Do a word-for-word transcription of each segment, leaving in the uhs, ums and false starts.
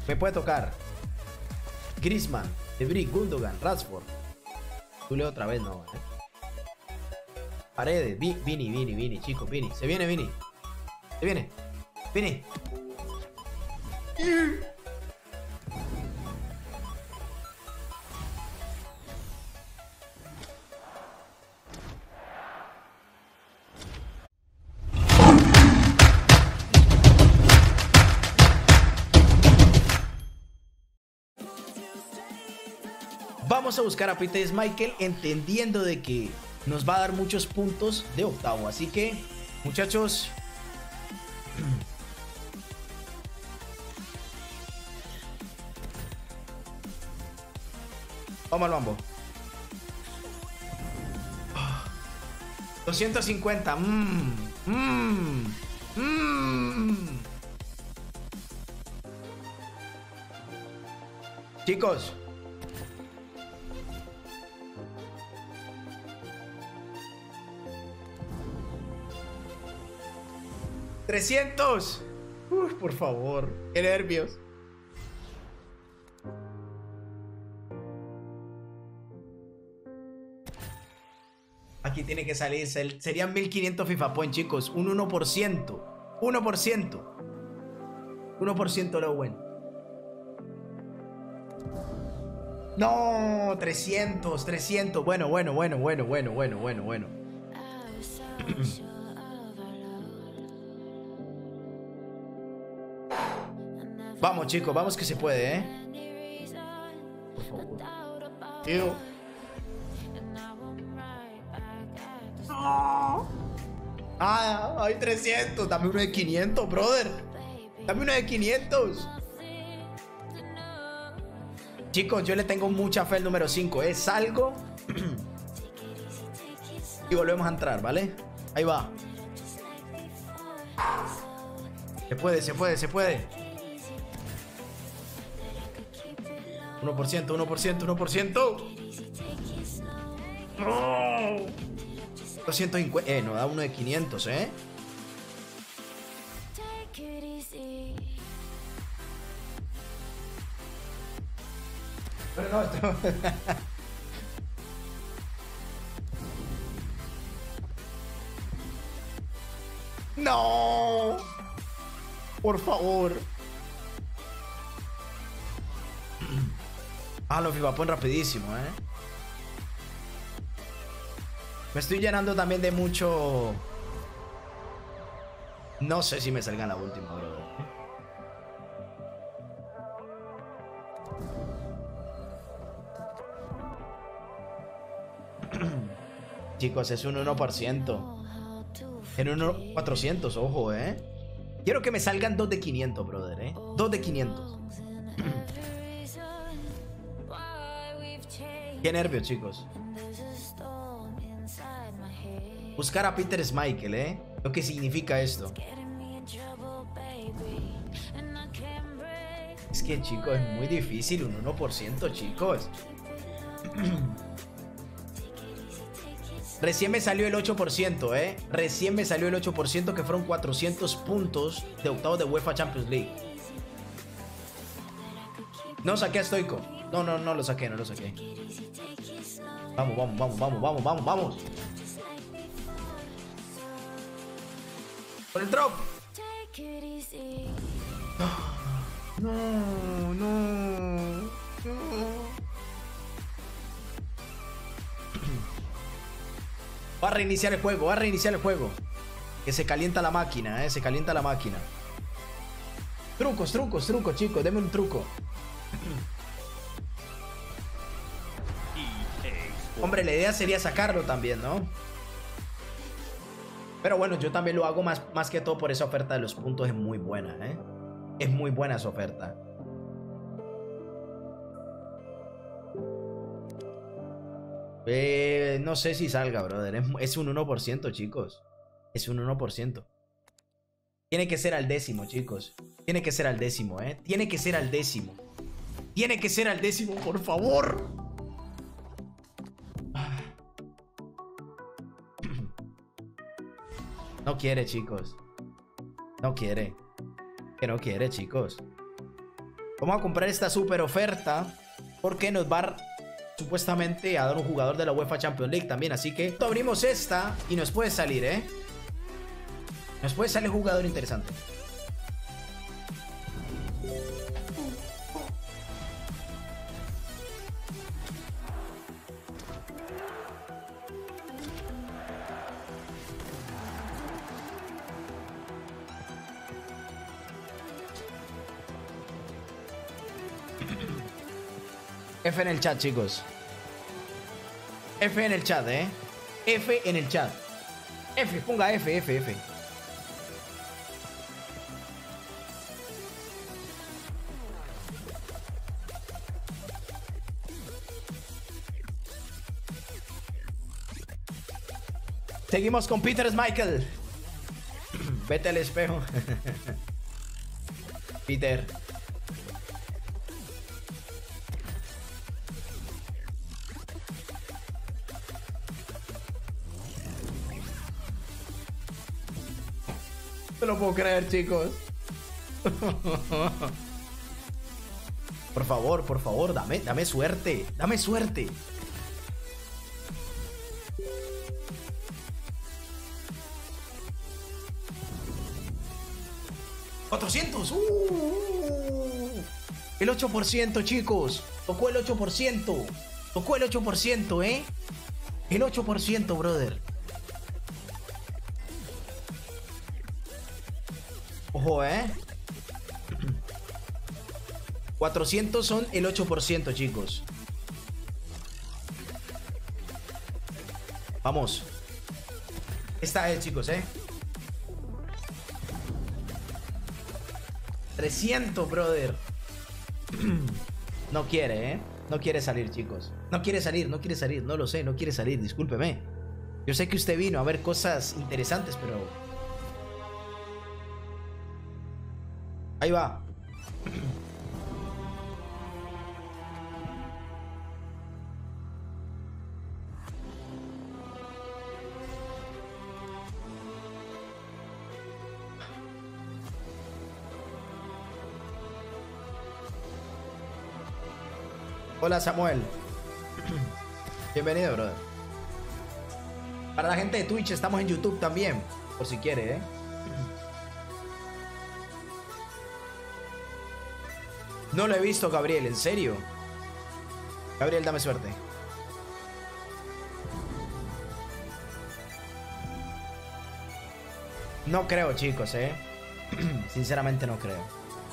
Me puede tocar Griezmann, De Vrij, Gundogan, Rashford. Tú leo otra vez, no, ¿eh? Paredes, Vi, Vini, Vini, Vini, chicos, Vini. Se viene, Vini. Se viene. Vini. Vamos a buscar a Peter Schmeichel entendiendo de que nos va a dar muchos puntos de octavo. Así que, muchachos, vamos al mambo. doscientos cincuenta. Mmm. Mmm. Mmm. Chicos, trescientos. Uf, por favor, qué nervios. Aquí tiene que salir. Serían mil quinientos FIFA Points, chicos. Un uno por ciento. uno por ciento. uno por ciento lo bueno. No, trescientos, trescientos. Bueno, bueno, bueno, bueno, bueno, bueno, bueno, bueno. Vamos, chicos, vamos que se puede, ¿eh? Por favor. Tío. No. Ah, hay trescientos. Dame uno de quinientos, brother. Dame uno de quinientos. Chicos, yo le tengo mucha fe al número cinco, ¿eh? Salgo y volvemos a entrar, ¿vale? Ahí va. Se puede, se puede, se puede. uno por ciento, uno por ciento, uno por ciento. No. doscientos cincuenta. Eh, no da uno de quinientos, ¿eh? Pero no, esto... No. Por favor. Ah, los FIFA Points rapidísimo, ¿eh? Me estoy llenando también de mucho... No sé si me salga en la última, brother. Chicos, es un uno por ciento. En un cuatrocientos, ojo, ¿eh? Quiero que me salgan dos de quinientos, brother, ¿eh? dos de quinientos. Qué nervios, chicos. Buscar a Peter Schmeichel, ¿eh? Lo que significa esto. Es que, chicos, es muy difícil. Un uno por ciento, chicos. Recién me salió el ocho por ciento, ¿eh? Recién me salió el ocho por ciento, que fueron cuatrocientos puntos de octavo de UEFA Champions League. No saqué a Stoico. No, no, no lo saqué, no lo saqué. Vamos, vamos, vamos, vamos, vamos, vamos, vamos. Por el drop. No, no, no. Va a reiniciar el juego, va a reiniciar el juego. Que se calienta la máquina, eh. Se calienta la máquina. Trucos, trucos, trucos, chicos. Deme un truco. Hombre, la idea sería sacarlo también, ¿no? Pero bueno, yo también lo hago más, más que todo por esa oferta de los puntos. Es muy buena, ¿eh? Es muy buena esa oferta. Eh, no sé si salga, brother. Es, es un uno por ciento, chicos. Es un uno por ciento. Tiene que ser al décimo, chicos. Tiene que ser al décimo, ¿eh? Tiene que ser al décimo. Tiene que ser al décimo, por favor. No quiere, chicos. No quiere. Que no quiere, chicos. Vamos a comprar esta super oferta porque nos va a, supuestamente a dar un jugador de la UEFA Champions League también. Así que abrimos esta y nos puede salir, ¿eh? Nos puede salir un jugador interesante. F en el chat, chicos. F en el chat, eh. F en el chat. F, ponga F, F, F. Seguimos con Peter Schmeichel. Vete al espejo. Peter. No lo puedo creer, chicos. Por favor, por favor, dame, dame suerte. Dame suerte. cuatrocientos. Uh, el ocho por ciento, chicos. Tocó el ocho por ciento. Tocó el ocho por ciento, ¿eh? El ocho por ciento, brother. Ojo, ¿eh? cuatrocientos son el ocho por ciento, chicos. Vamos. Esta es, chicos, ¿eh? trescientos, brother. No quiere, ¿eh? No quiere salir, chicos. No quiere salir, no quiere salir. No lo sé, no quiere salir, discúlpeme. Yo sé que usted vino a ver cosas interesantes, pero... Ahí va. Hola, Samuel. Bienvenido, brother. Para la gente de Twitch, estamos en YouTube también, por si quiere, ¿eh? No lo he visto, Gabriel, ¿en serio? Gabriel, dame suerte. No creo, chicos, ¿eh? Sinceramente no creo.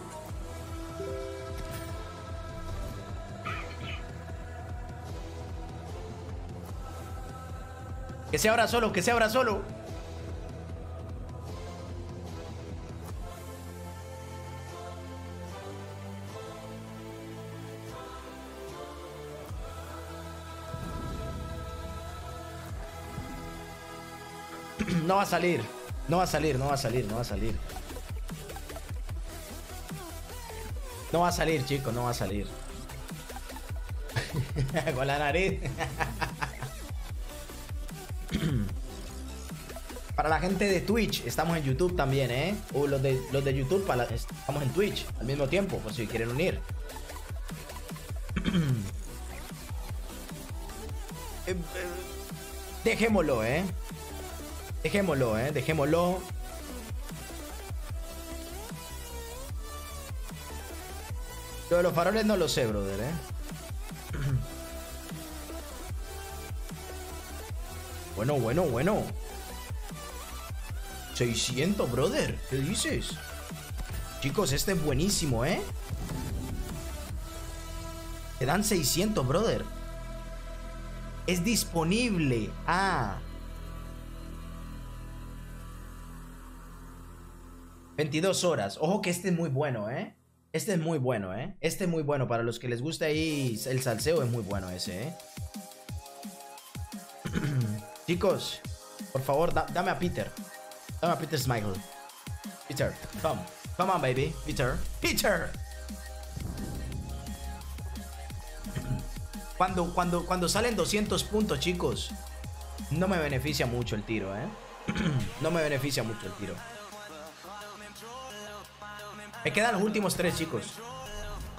Que sea ahora solo, que sea ahora solo. No va a salir. No va a salir, no va a salir, no va a salir. No va a salir, chicos, no va a salir. Con la nariz. Para la gente de Twitch, estamos en YouTube también, ¿eh? O los de, los de YouTube, para la, estamos en Twitch al mismo tiempo, por si quieren unir. eh, eh, dejémoslo, ¿eh? Dejémoslo, ¿eh? Dejémoslo. Lo de los faroles no lo sé, brother, ¿eh? Bueno, bueno, bueno. seiscientos, brother. ¿Qué dices? Chicos, este es buenísimo, ¿eh? Te dan seiscientos, brother. Es disponible. Ah. veintidós horas. Ojo que este es muy bueno, ¿eh? Este es muy bueno, ¿eh? Este es muy bueno. Para los que les gusta ahí el salseo, es muy bueno ese, ¿eh? Chicos, por favor, da, dame a Peter. Dame a Peter Schmeichel. Peter, come. Come on, baby. Peter. Peter. Cuando, cuando, cuando salen doscientos puntos, chicos, no me beneficia mucho el tiro, ¿eh? No me beneficia mucho el tiro. Me quedan los últimos tres, chicos.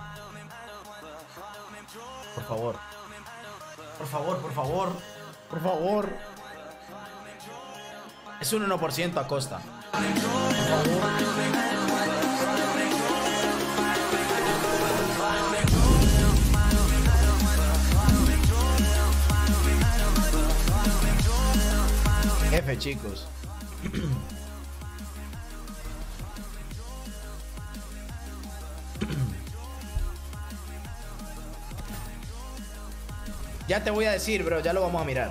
favor. Por favor, por favor. Por favor. Es un uno por ciento a costa. Por favor. F, chicos. Ya te voy a decir, bro. Ya lo vamos a mirar.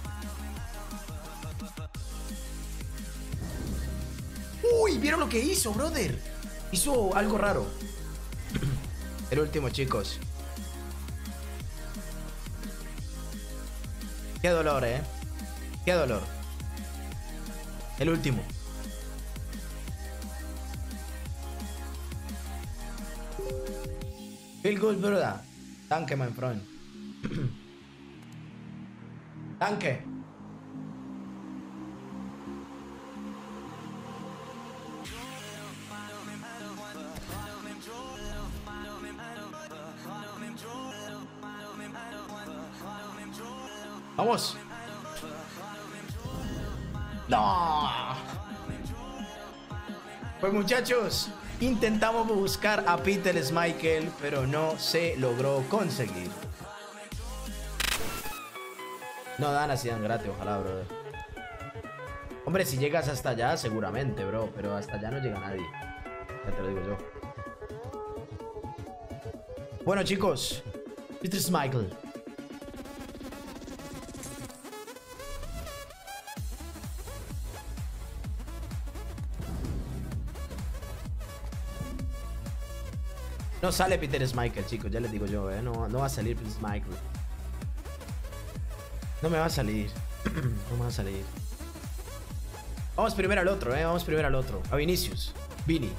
Uy, ¿vieron lo que hizo, brother? Hizo algo raro. El último, chicos. Qué dolor, eh. Qué dolor. El último. Feel good, brother. Danke, my friend. Danke. Vamos. No. Pues muchachos, intentamos buscar a Peter Schmeichel, pero no se logró conseguir. No dan así tan gratis, ojalá, bro. Hombre, si llegas hasta allá, seguramente, bro. Pero hasta allá no llega nadie. Ya te lo digo yo. Bueno, chicos, Peter Schmeichel. No sale Peter Schmeichel, chicos, ya les digo yo, ¿eh? No, no va a salir Peter Schmeichel. No me va a salir. No me va a salir. Vamos primero al otro, ¿eh? Vamos primero al otro. A Vinicius. Vini.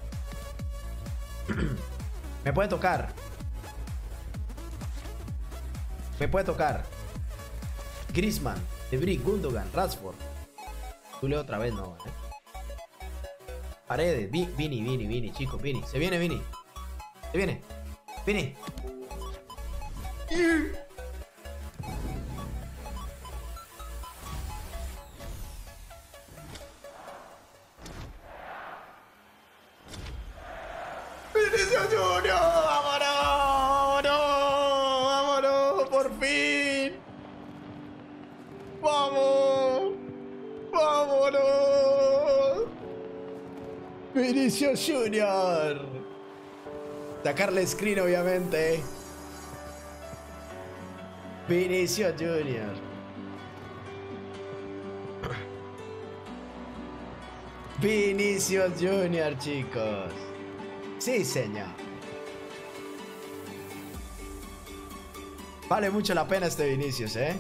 Me puede tocar. Me puede tocar. Griezmann, De Vrij, Gundogan, Rashford. Tú leo otra vez, no, ¿eh? Paredes. Vi, Vini, Vini, Vini, chicos, Vini. Se viene Vini. Se viene. Vini. Vinicius Junior. Vámonos. Vámonos. Por fin. Vamos. Vámonos. Vinicius Junior. Sacarle screen, obviamente. Vinicius Junior. Vinicius Junior, chicos. Sí, señor. Vale mucho la pena este Vinicius, ¿eh?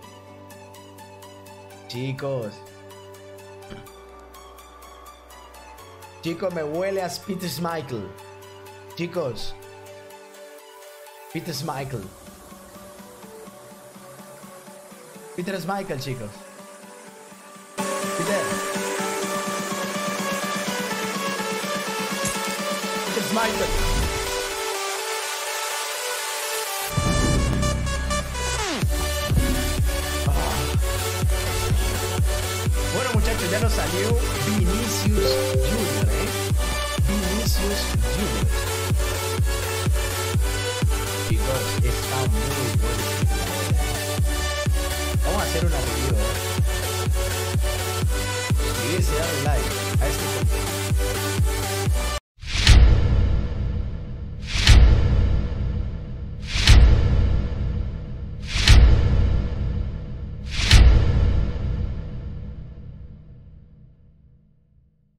Chicos. Chicos, me huele a Peter Schmeichel. Chicos, Peter Schmeichel. Peter Schmeichel, chicos. Peter. Peter Schmeichel. Oh. Bueno, muchachos, ya nos salió Vinicius Junior, ¿eh? Vinicius Junior. Chicos, está muy bueno.